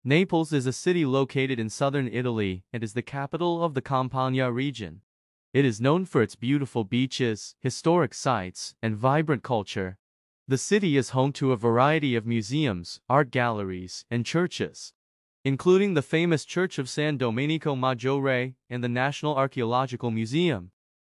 Naples is a city located in southern Italy and is the capital of the Campania region. It is known for its beautiful beaches, historic sites, and vibrant culture. The city is home to a variety of museums, art galleries, and churches, including the famous Church of San Domenico Maggiore and the National Archaeological Museum.